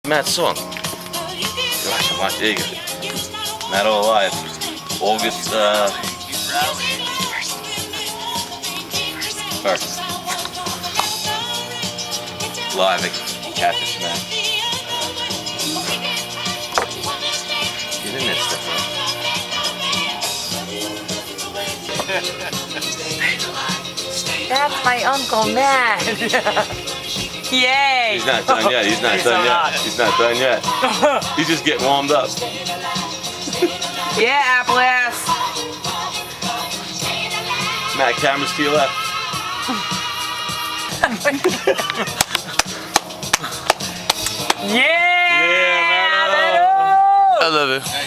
Matt's song. Watch, there you go. Matt All Alive. August, first. Live at Catfish Matt. Get in there, Stefan. That's my Uncle Matt. Yay! He's not done yet. He's not done yet. He's not done yet. He's just getting warmed up. Yeah, apple ass. Matt, cameras to your left. Yeah! Yeah, Matt. I love it.